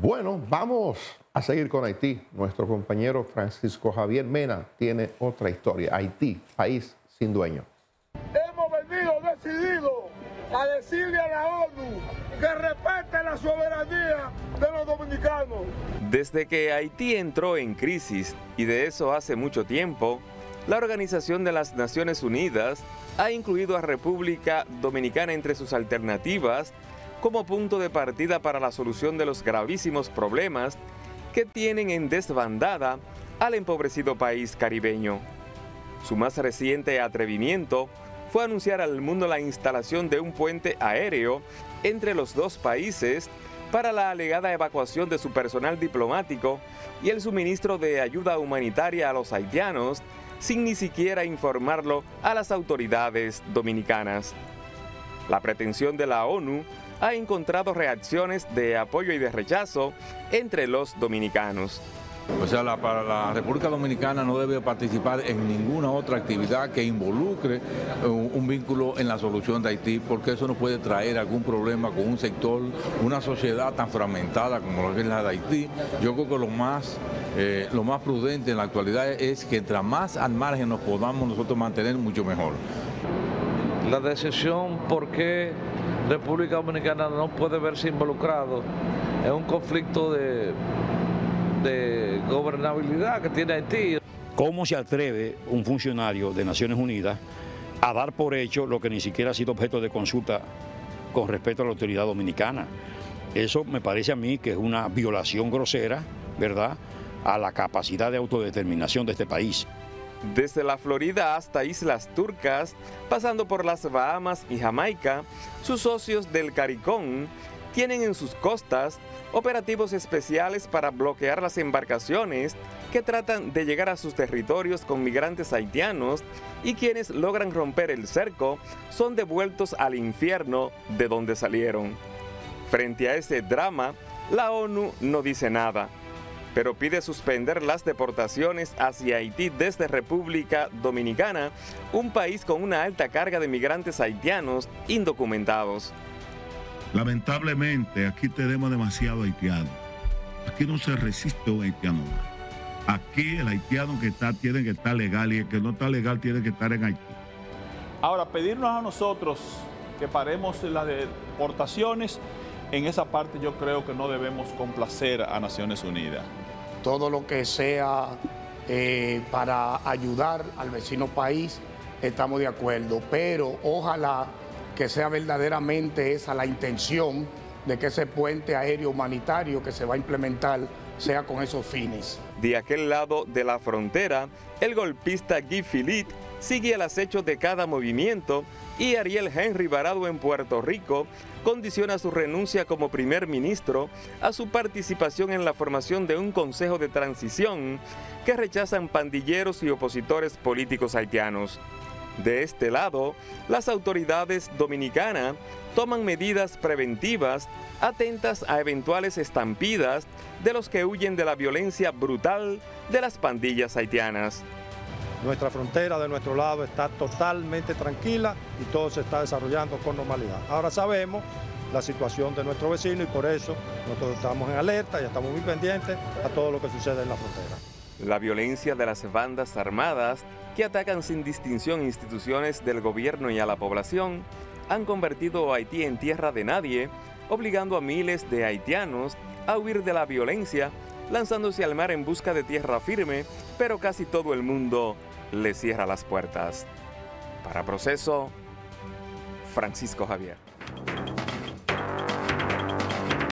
Bueno, vamos a seguir con Haití. Nuestro compañero Francisco Javier Mena tiene otra historia. Haití, país sin dueño. Hemos venido decididos a decirle a la ONU que respete la soberanía de los dominicanos. Desde que Haití entró en crisis, y de eso hace mucho tiempo, la Organización de las Naciones Unidas ha incluido a República Dominicana entre sus alternativas como punto de partida para la solución de los gravísimos problemas que tienen en desbandada al empobrecido país caribeño. Su más reciente atrevimiento fue anunciar al mundo la instalación de un puente aéreo entre los dos países para la alegada evacuación de su personal diplomático y el suministro de ayuda humanitaria a los haitianos, sin ni siquiera informarlo a las autoridades dominicanas. La pretensión de la ONU ha encontrado reacciones de apoyo y de rechazo entre los dominicanos. O sea, para la República Dominicana no debe participar en ninguna otra actividad que involucre un vínculo en la solución de Haití, porque eso nos puede traer algún problema con un sector, una sociedad tan fragmentada como lo que es la de Haití. Yo creo que lo más prudente en la actualidad es que entre más al margen nos podamos nosotros mantener, mucho mejor. La decisión por qué República Dominicana no puede verse involucrado en un conflicto de gobernabilidad que tiene Haití. ¿Cómo se atreve un funcionario de Naciones Unidas a dar por hecho lo que ni siquiera ha sido objeto de consulta con respecto a la autoridad dominicana? Eso me parece a mí que es una violación grosera, ¿verdad?, a la capacidad de autodeterminación de este país. Desde la Florida hasta Islas Turcas, pasando por las Bahamas y Jamaica, sus socios del CARICOM tienen en sus costas operativos especiales para bloquear las embarcaciones que tratan de llegar a sus territorios con migrantes haitianos, y quienes logran romper el cerco son devueltos al infierno de donde salieron. Frente a ese drama, la ONU no dice nada, pero pide suspender las deportaciones hacia Haití desde República Dominicana, un país con una alta carga de migrantes haitianos indocumentados. Lamentablemente, aquí tenemos demasiado haitiano. Aquí no se resiste un haitiano más. Aquí el haitiano que está tiene que estar legal, y el que no está legal tiene que estar en Haití. Ahora, pedirnos a nosotros que paremos las deportaciones, en esa parte yo creo que no debemos complacer a Naciones Unidas. Todo lo que sea para ayudar al vecino país, estamos de acuerdo, pero ojalá que sea verdaderamente esa la intención de que ese puente aéreo humanitario que se va a implementar sea con esos fines. De aquel lado de la frontera, el golpista Guy Philippe sigue el acecho de cada movimiento, y Ariel Henry, varado en Puerto Rico, condiciona su renuncia como primer ministro a su participación en la formación de un consejo de transición que rechazan pandilleros y opositores políticos haitianos. De este lado, las autoridades dominicanas toman medidas preventivas atentas a eventuales estampidas de los que huyen de la violencia brutal de las pandillas haitianas. Nuestra frontera de nuestro lado está totalmente tranquila y todo se está desarrollando con normalidad. Ahora sabemos la situación de nuestro vecino y por eso nosotros estamos en alerta y estamos muy pendientes a todo lo que sucede en la frontera. La violencia de las bandas armadas que atacan sin distinción instituciones del gobierno y a la población han convertido a Haití en tierra de nadie, obligando a miles de haitianos a huir de la violencia, lanzándose al mar en busca de tierra firme, pero casi todo el mundo le cierra las puertas. Para Proceso, Francisco Javier.